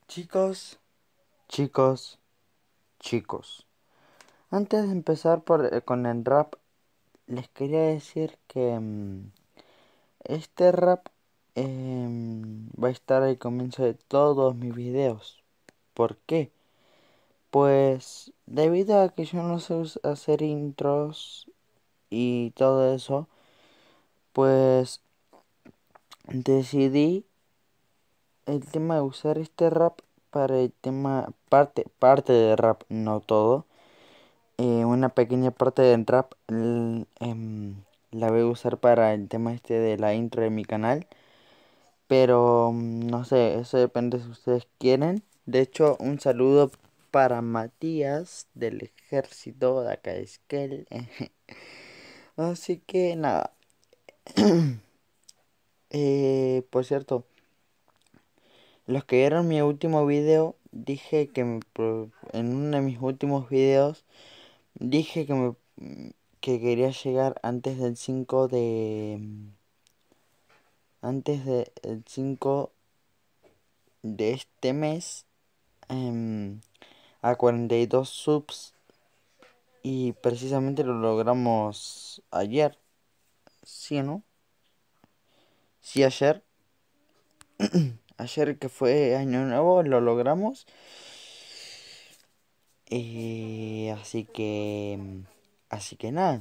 Chicos, chicos, chicos. Antes de empezar con el rap, les quería decir que este rap va a estar al comienzo de todos mis videos. ¿Por qué? Pues debido a que yo no sé hacer intros y todo eso, pues decidí el tema de usar este rap para el tema, parte de rap, no todo. Una pequeña parte del rap la voy a usar para el tema este de la intro de mi canal. Pero no sé, eso depende si ustedes quieren. De hecho, un saludo para Matías del ejército de acá de Esquel. Así que nada. Por cierto, los que vieron mi último video, dije que en uno de mis últimos videos dije que quería llegar antes del 5 de este mes a 42 subs y precisamente lo logramos ayer. ¿Sí o no? Sí, ayer. Ayer que fue año nuevo lo logramos. Así que nada.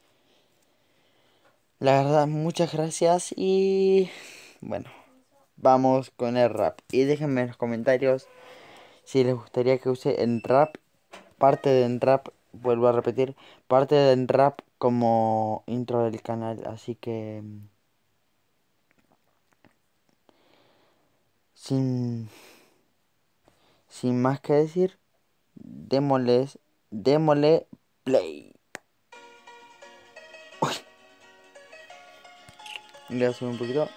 La verdad, muchas gracias y bueno, vamos con el rap. Y déjenme en los comentarios si les gustaría que use el rap, parte del rap, vuelvo a repetir, parte del rap como intro del canal. Así que sin, sin más que decir, démosle play. Le voy a subir un poquito.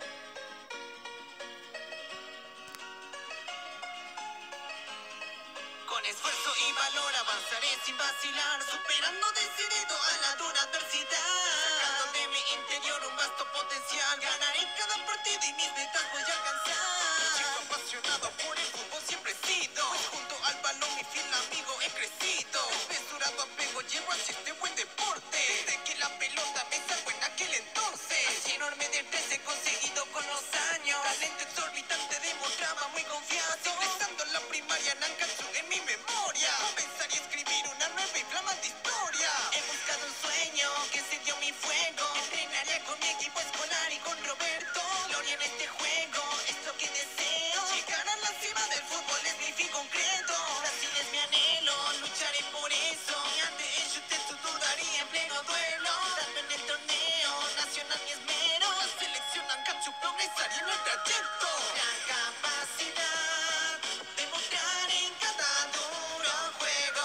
Con esfuerzo y valor avanzaré sin vacilar, superando decidido a la dura adversidad. Sacando de mi interior un vasto potencial, ganaré cada partido y mis metas voy a alcanzar. Un chico apasionado por el fútbol siempre he sido, pues junto al balón mi fiel amigo he crecido. Desmesurado apego llevo hacia este buen deporte, desde que la pelota me salvó en aquel entonces. Así enorme destreza he conseguido con los años, talento exorbitante demostraba muy confiado. Ingresando en la primaria Nankatsu en mi memoria, pensar y escribir una nueva y flamante historia. He buscado un sueño que encendió mi fuego, entrenaría con mi equipo escolar y con Roberto. Gloria en este juego, es lo que deseo, llegar a la cima del fútbol es mi fin concreto. Brasil es mi anhelo, lucharé por eso, y ante ello te dudaría en pleno duelo. Dando en el torneo nacional mi esmero, la selección Nankatsu progresaría en el trayecto. La capacidad de mostrar en cada duro juego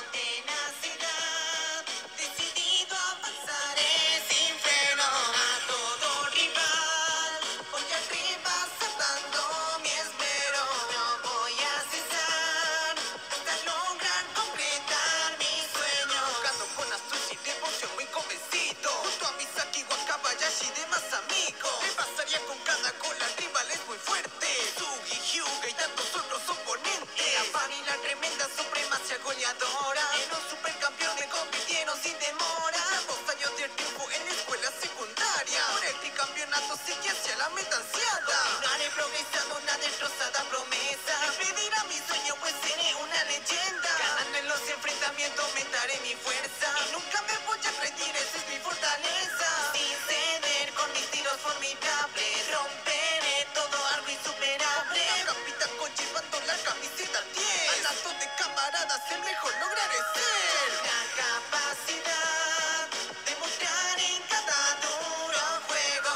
tenacidad, decidido avanzaré sin freno. A todo rival voy arriba saltando mi esmero. No voy a cesar hasta lograr concretar mi sueño. Buscando con astucia y devoción muy convencido, junto a Misaki, Wakabayashi y demás amigos, me pasaría con cada gol al rival es muy fuerte. Sugi, Hyuga y tantos otros oponentes, la fan y la tremenda supremacia goleadora. En un supercampeón me convirtieron sin demora. 2 años de triunfo en la escuela secundaria, por el tricampeonato seguí hacia la meta ansiada. Continuaré progresando, una destrozada promesa, impedirá mi sueño pues seré una leyenda. Ganando en los enfrentamientos aumentaré mi fuerza, y nunca me voy a rendir, esa es mi fortaleza. Sin ceder con mis tiros formidables, romperé todo algo insuperable. Capitán con llevando la camiseta 10, al lado de camaradas el mejor lograré ser. La capacidad de mostrar en cada duro juego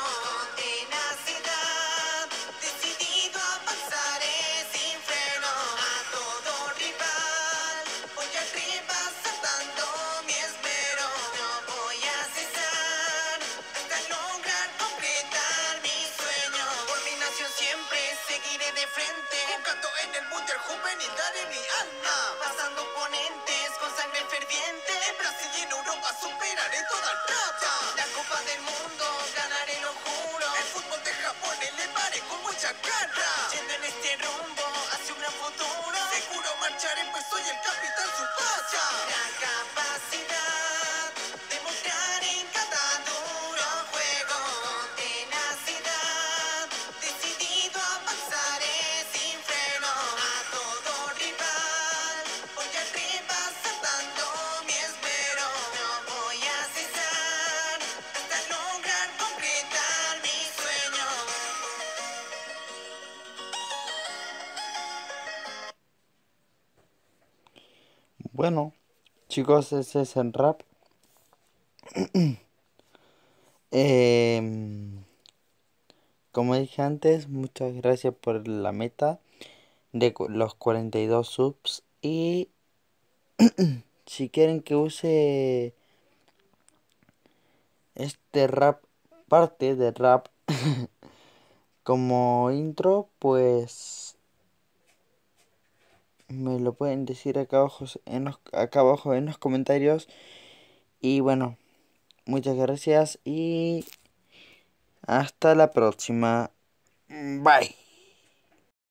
tenacidad, decidido avanzaré sin freno. A todo rival voy arriba saltando mi esmero. No voy a cesar hasta lograr concretar mi sueño. Por mi nación siempre seguiré de frente, jugando en el mundial juvenil daré mi alma, pasando oponentes con sangre ferviente. En Brasil y en Europa superaré toda etapa. La Copa del Mundo ganaré, lo juro. El fútbol de Japón elevaré con mucha garra, yendo en este rumbo hacia un gran futuro. soy el capitán Tsubasa. La capacidad de mostrar en cada duro juego tenacidad, decidido a pasaré sin freno a todo rival. Voy arriba saltando mi esmero, no voy a cesar hasta lograr completar mi sueño. Bueno, chicos, ese es el rap. Em, Como dije antes, muchas gracias por la meta de los 42 subs. Y si quieren que use este rap, parte de rap, como intro, pues me lo pueden decir acá abajo en los comentarios. Y bueno, muchas gracias y hasta la próxima. Bye.